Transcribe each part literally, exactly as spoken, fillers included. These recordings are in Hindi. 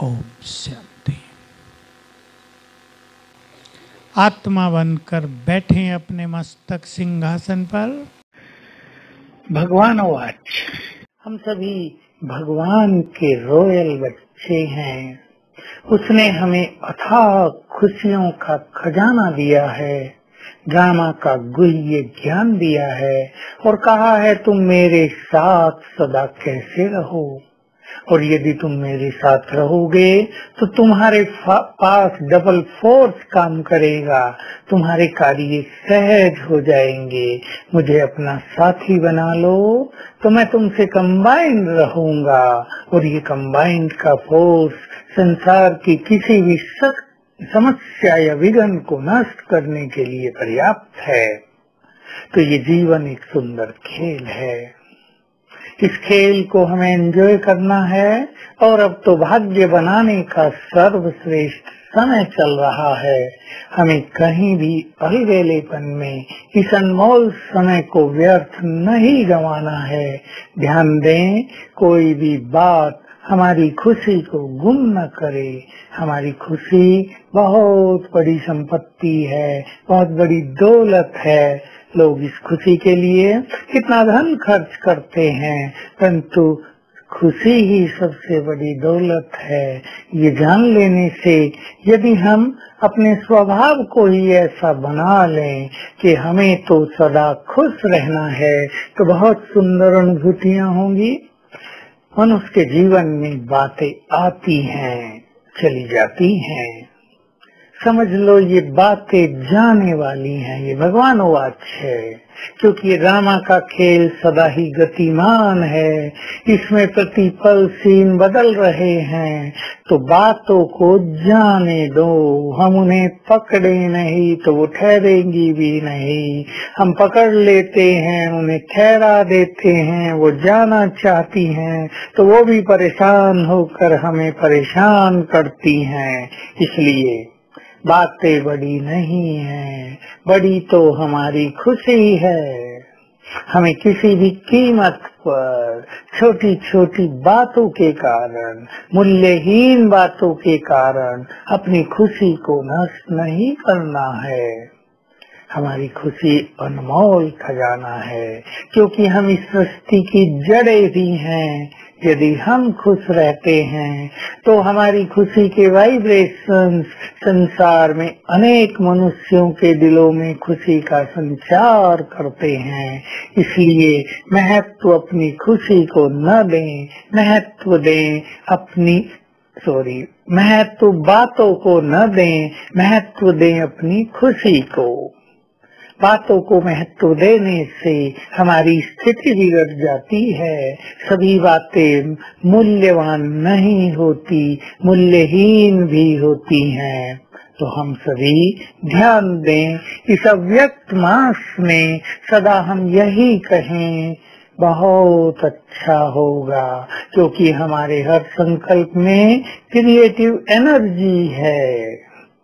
ओम शांति। आत्मा बनकर बैठे अपने मस्तक सिंहासन पर। भगवान वाच, हम सभी भगवान के रॉयल बच्चे हैं। उसने हमें अथाह खुशियों का खजाना दिया है, ड्रामा का गुह्य ज्ञान दिया है और कहा है तुम मेरे साथ सदा कैसे रहो, और यदि तुम मेरे साथ रहोगे तो तुम्हारे पास डबल फोर्स काम करेगा, तुम्हारे कार्य सहज हो जाएंगे। मुझे अपना साथी बना लो तो मैं तुमसे कंबाइंड रहूंगा, और ये कंबाइंड का फोर्स संसार की किसी भी समस्या या विघ्न को नष्ट करने के लिए पर्याप्त है। तो ये जीवन एक सुंदर खेल है, इस खेल को हमें एंजॉय करना है। और अब तो भाग्य बनाने का सर्वश्रेष्ठ समय चल रहा है। हमें कहीं भी अलगेलेपन में इस अनमोल समय को व्यर्थ नहीं गंवाना है। ध्यान दें, कोई भी बात हमारी खुशी को गुम न करे। हमारी खुशी बहुत बड़ी संपत्ति है, बहुत बड़ी दौलत है। लोग इस खुशी के लिए कितना धन खर्च करते हैं, परंतु खुशी ही सबसे बड़ी दौलत है। ये जान लेने से यदि हम अपने स्वभाव को ही ऐसा बना लें कि हमें तो सदा खुश रहना है, तो बहुत सुंदर अनुभूतियां होंगी। मनुष्य के जीवन में बातें आती हैं, चली जाती हैं। समझ लो ये बातें जाने वाली हैं, ये भगवान वाच है, क्योंकि ये ड्रामा का खेल सदा ही गतिमान है। इसमें प्रतिपल सीन बदल रहे हैं, तो बातों को जाने दो। हम उन्हें पकड़े नहीं तो वो ठहरेंगी भी नहीं। हम पकड़ लेते हैं, उन्हें ठहरा देते हैं, वो जाना चाहती हैं तो वो भी परेशान होकर हमें परेशान करती हैं। इसलिए बातें बड़ी नहीं है, बड़ी तो हमारी खुशी है। हमें किसी भी कीमत पर छोटी छोटी बातों के कारण, मूल्यहीन बातों के कारण अपनी खुशी को नष्ट नहीं करना है। हमारी खुशी अनमोल खजाना है, क्योंकि हम इस सृष्टि की जड़ें भी हैं। यदि हम खुश रहते हैं तो हमारी खुशी के वाइब्रेशंस संसार में अनेक मनुष्यों के दिलों में खुशी का संचार करते हैं। इसलिए महत्व अपनी खुशी को न दें, महत्व दें अपनी सॉरी महत्व बातों को न दें, महत्व दें अपनी खुशी को। बातों को महत्व देने से हमारी स्थिति बिगड़ जाती है। सभी बातें मूल्यवान नहीं होती, मूल्यहीन भी होती हैं। तो हम सभी ध्यान दें, इस अव्यक्त मास में सदा हम यही कहें, बहुत अच्छा होगा, क्योंकि हमारे हर संकल्प में क्रिएटिव एनर्जी है।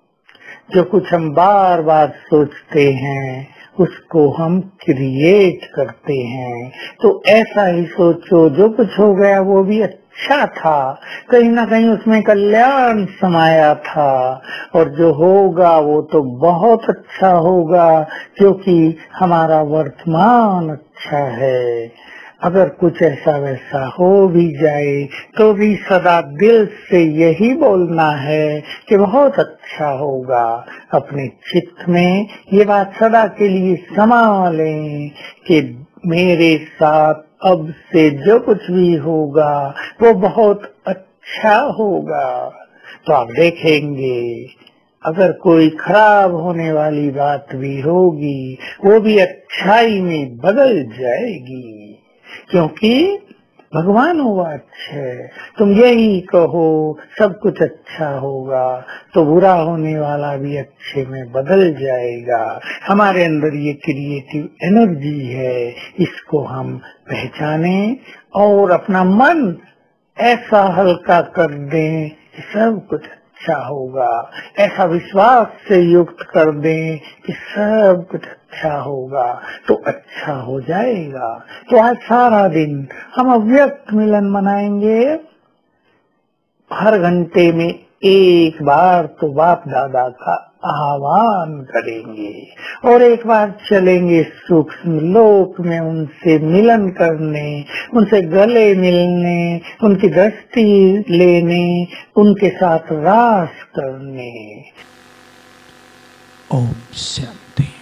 जो कुछ हम बार बार सोचते हैं उसको हम क्रिएट करते हैं। तो ऐसा ही सोचो, जो कुछ हो गया वो भी अच्छा था, कहीं ना कहीं उसमें कल्याण समाया था, और जो होगा वो तो बहुत अच्छा होगा, क्योंकि हमारा वर्तमान अच्छा है। अगर कुछ ऐसा वैसा हो भी जाए तो भी सदा दिल से यही बोलना है कि बहुत अच्छा होगा। अपने चित्त में ये बात सदा के लिए समा लें कि मेरे साथ अब से जो कुछ भी होगा वो बहुत अच्छा होगा। तो आप देखेंगे, अगर कोई खराब होने वाली बात भी होगी वो भी अच्छाई में बदल जाएगी, क्योंकि भगवान वाच है। तुम यही कहो सब कुछ अच्छा होगा, तो बुरा होने वाला भी अच्छे में बदल जाएगा। हमारे अंदर ये क्रिएटिव एनर्जी है, इसको हम पहचाने और अपना मन ऐसा हल्का कर दें कि सब कुछ अच्छा होगा। ऐसा विश्वास से युक्त कर दें कि सब कुछ अच्छा होगा, तो अच्छा हो जाएगा। तो आज सारा दिन हम अव्यक्त मिलन मनाएंगे। हर घंटे में एक बार तो बाप दादा का आह्वान करेंगे और एक बार चलेंगे सूक्ष्म लोक में उनसे मिलन करने, उनसे गले मिलने, उनकी दृष्टि लेने, उनके साथ रास करने। ओम शांति।